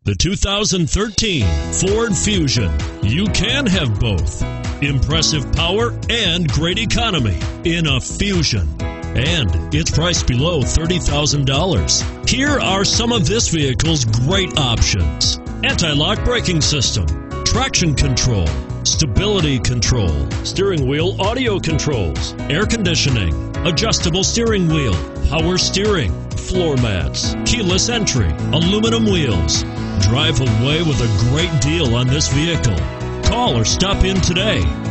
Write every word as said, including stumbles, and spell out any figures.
The two thousand thirteen Ford Fusion. You can have both. Impressive power and great economy in a Fusion. And it's priced below thirty thousand dollars. Here are some of this vehicle's great options: anti-lock braking system, traction control, stability control, steering wheel audio controls, air conditioning, adjustable steering wheel, power steering, floor mats, keyless entry, aluminum wheels. Drive away with a great deal on this vehicle. Call or stop in today.